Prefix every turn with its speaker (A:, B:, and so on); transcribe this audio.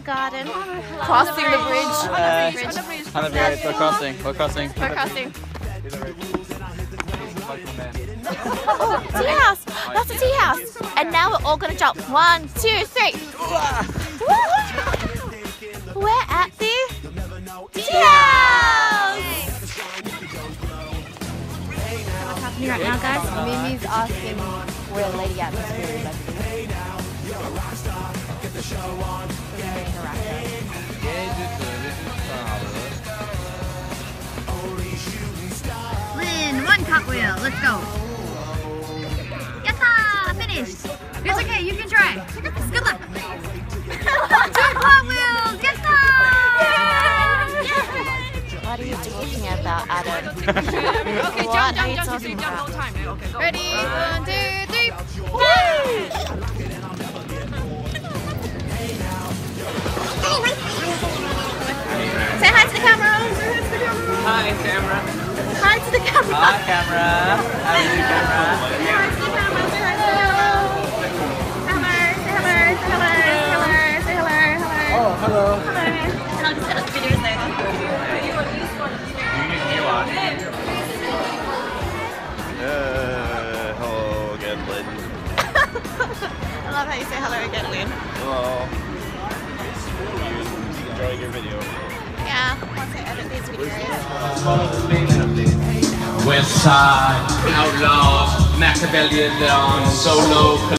A: the garden. Crossing the bridge.
B: On the bridge. We're crossing. We're crossing.
A: We're crossing. Oh, tea house. That's a tea house. And now we're all gonna jump. 1, 2, 3. We're at the tea house. What's happening right now, guys? Mimi's asking where Lady Atmosphere is.
C: Lynn, 1 cartwheel. Let's go. Yatta! Finished. It's okay. You can try. Good luck. 2 cartwheels. Yatta!
A: What are you talking about, Adam?
D: Okay, jump the whole time. Okay, go.
C: Ready? 1, 2, 3. Woo! Say hi to the camera.
B: Hi, camera.
C: Hi to the camera.
B: Hi, camera. How are you, camera?
C: Say hi to the camera. Say hi to the camera. Say hello. Say hello.
B: Oh, hello.
C: And I'll just set up the videos later.
E: Hello again, Lynn.
A: I love how you say hello again, Lynn.
E: Hello. You enjoying your video?
A: Yeah, once I edit these videos.
F: West Side, Outlaws, Machiavellian, Solo.